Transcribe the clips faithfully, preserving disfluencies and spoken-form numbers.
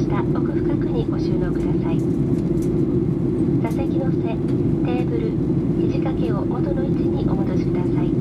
下奥深くにご収納ください。座席の背、テーブル、肘掛けを元の位置にお戻しください。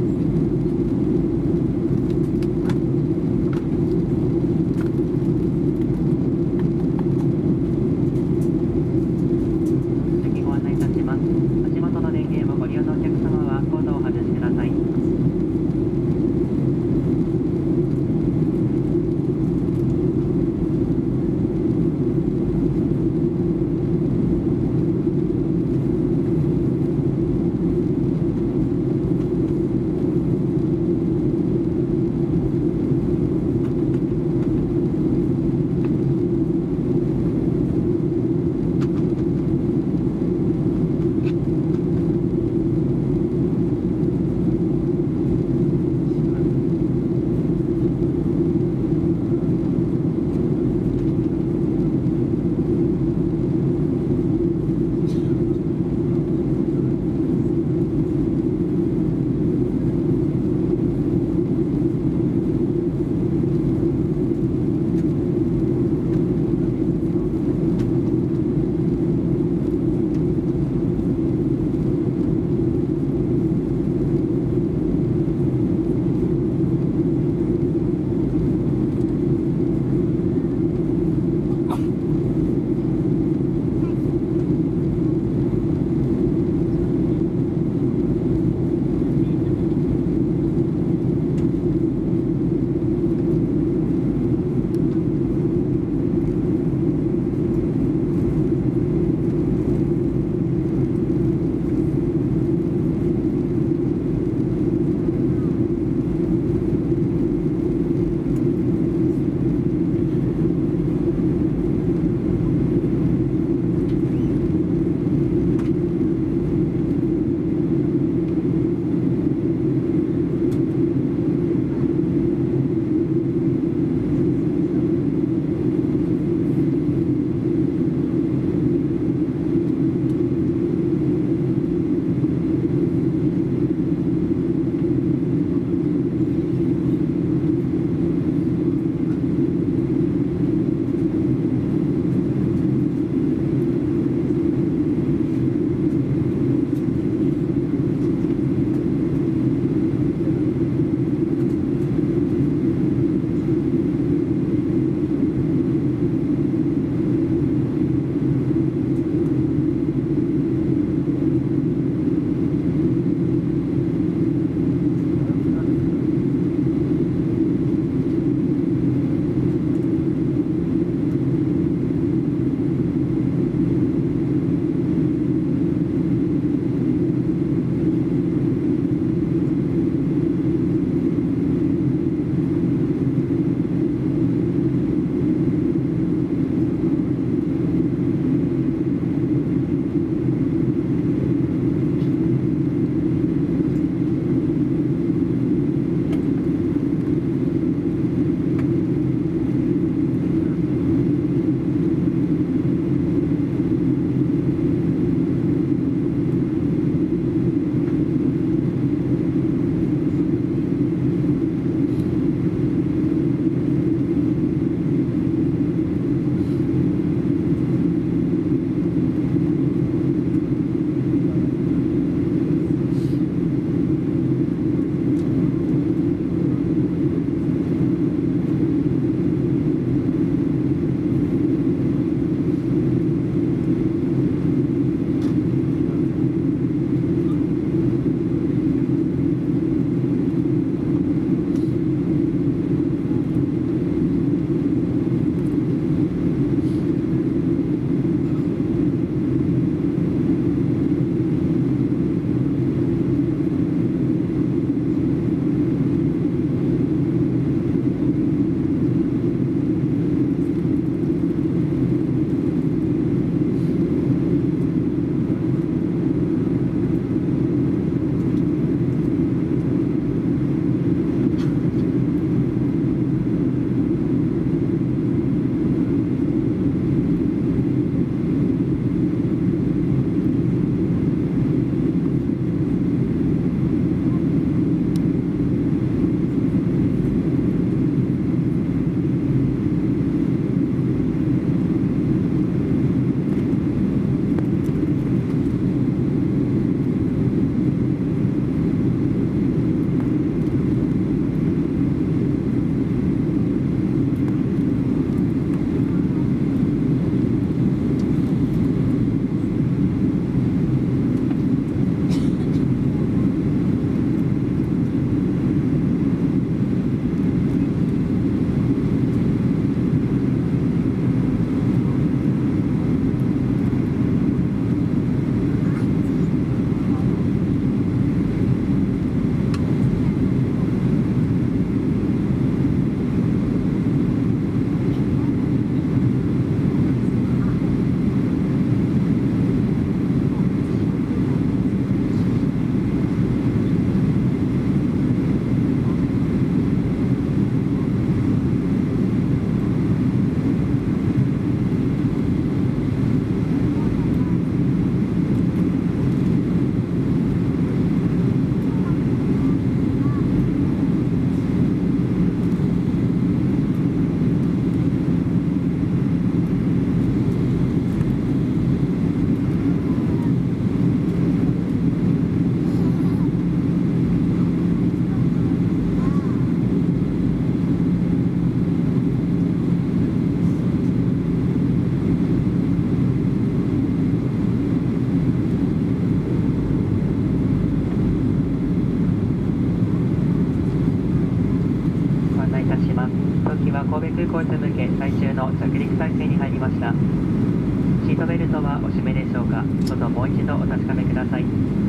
空港へ向け最終の着陸態勢に入りました。シートベルトはお締めでしょうか。どうぞもう一度お確かめください。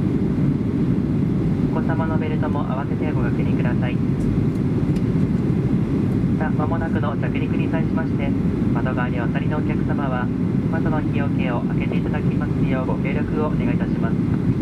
お子様のベルトも合わせてご確認ください。さあ、間もなくの着陸に際しまして、窓側にお去りのお客様は窓の日よけを開けていただきますようご協力をお願いいたします。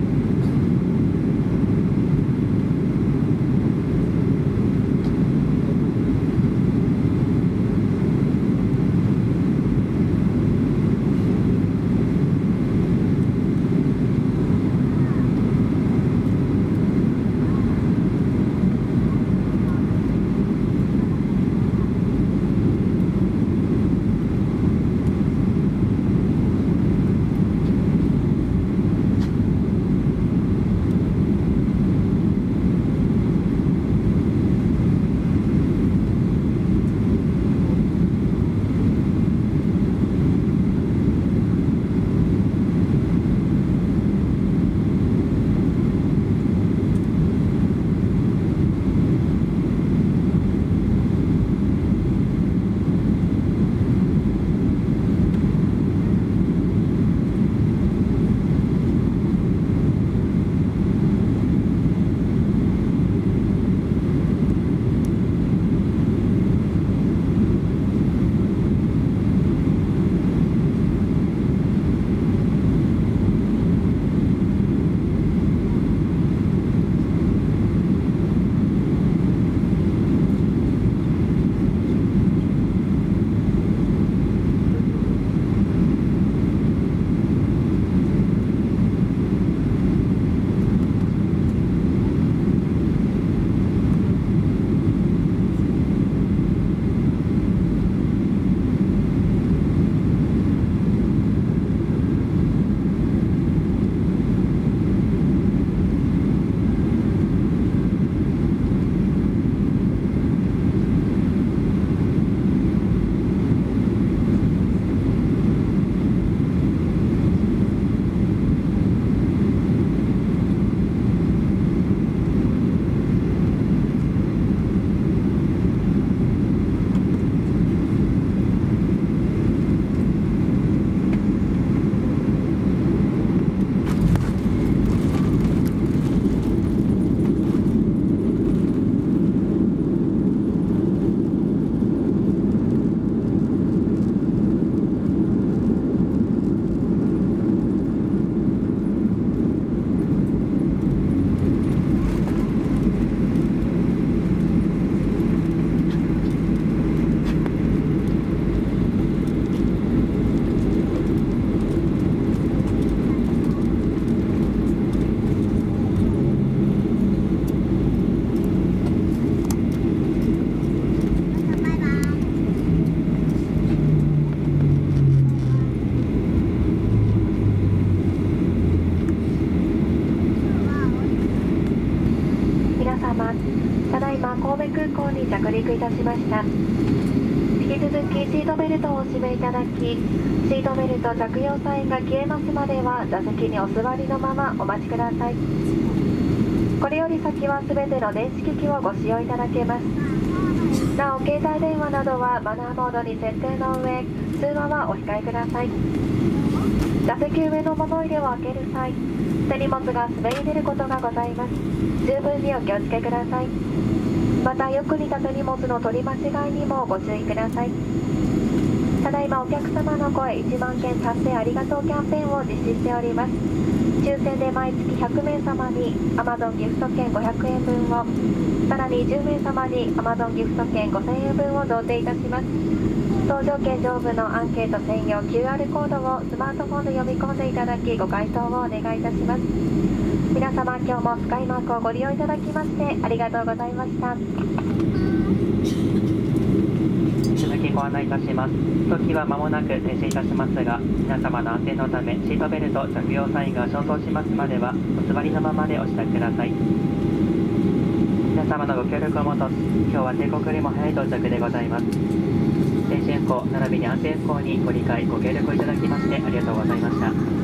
神戸空港に着陸いたしました。引き続きシートベルトをお締めいただき、シートベルト着用サインが消えますまでは座席にお座りのままお待ちください。これより先はすべての電子機器をご使用いただけます。なお、携帯電話などはマナーモードに設定の上、通話はお控えください。座席上の物入れを開ける際、手荷物が滑り出ることがございます。十分にお気をつけください。また、よく似た手荷物の取り間違いにもご注意ください。ただいまお客様の声いちまんけん達成ありがとうキャンペーンを実施しております。抽選で毎月ひゃくめいさまに Amazon ギフト券ごひゃくえんぶんを、さらにじゅうめいさまに Amazon ギフト券ごせんえんぶんを贈呈いたします。搭乗券上部のアンケート専用 キューアール コードをスマートフォンで読み込んでいただき、ご回答をお願いいたします。皆様、今日もスカイマークをご利用いただきましてありがとうございました。 続きご案内いたします。当機は間もなく停止いたしますが、皆様の安全のためシートベルト着用サインが消灯しますまではお座りのままでお支度ください。皆様のご協力をもとし、今日は定刻よりも早い到着でございます。停止運行並びに安全運行にご理解ご協力をいただきましてありがとうございました。